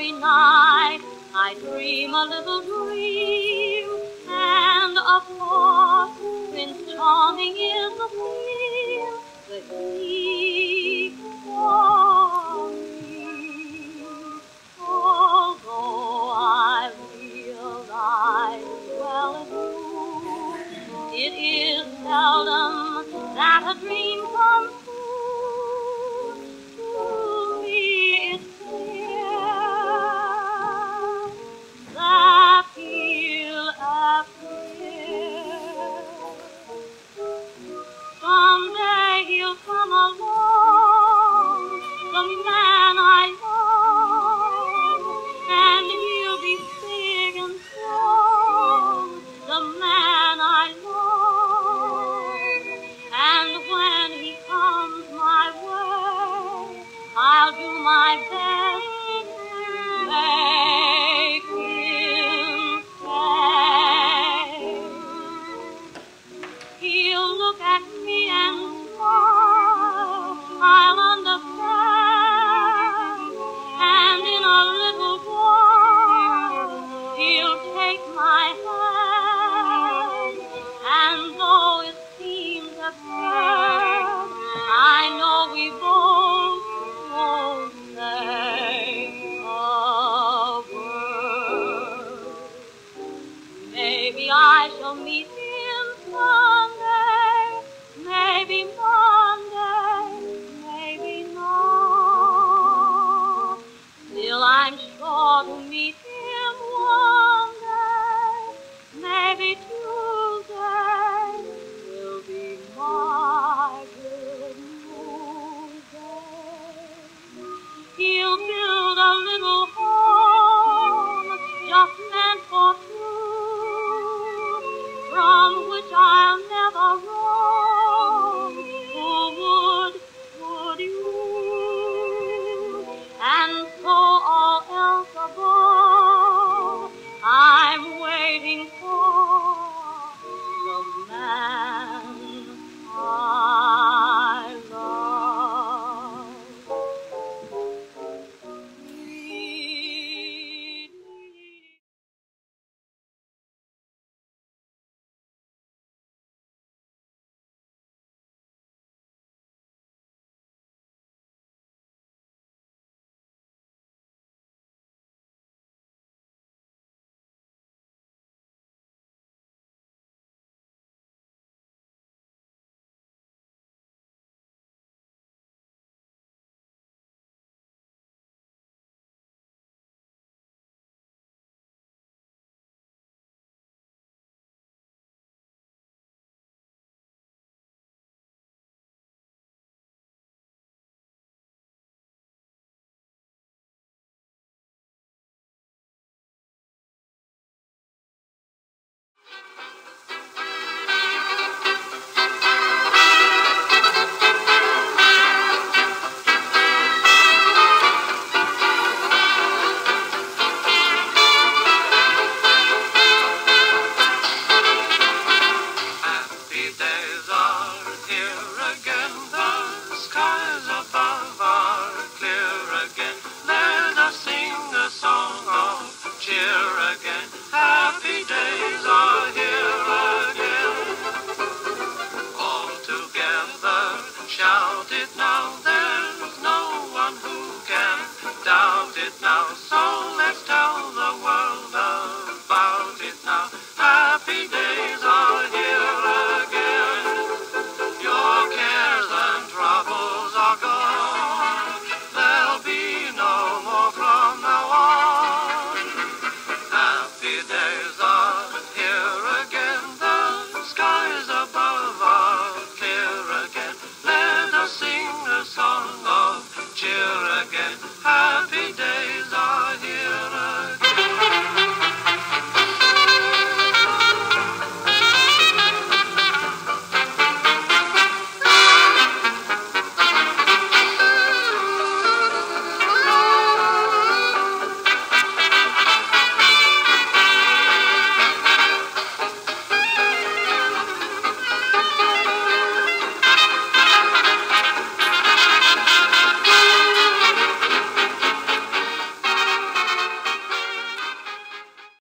every night I dream a little dream, and of course Prince Charming is the theme that he for me. Although I realize well as you, it is seldom that a dream comes true. To me it's clear that he'll appear. Someday he'll come along, the man I love, and he'll be big and strong, the man I love. And when he comes my way, I'll do my best to make him stay. He'll look at me and smile, I'll understand, and in a little while he'll take my hand. And though it seems absurd, I know we both won't say a word. Maybe I shall meet him Sunday, maybe Monday, maybe not. Still I'm sure to meet him one day, maybe Tuesday will be my good news day. He'll build a little home just meant for two, from which I'll never roam. Who would you? And so all else above, I'm waiting for the man I love. Shout it now, there's no one who can doubt it now.